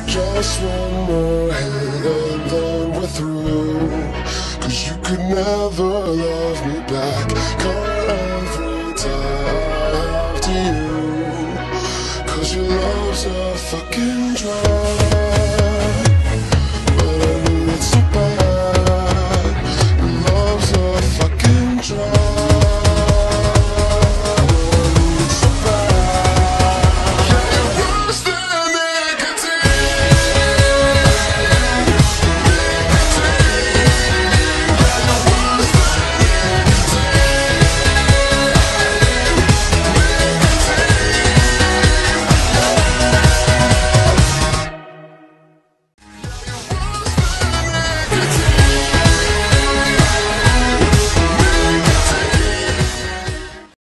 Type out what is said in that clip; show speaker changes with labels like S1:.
S1: Just one more hit and then we're through. Cause you could never love me back. Caught every time after you. Cause your love's a fucking drug.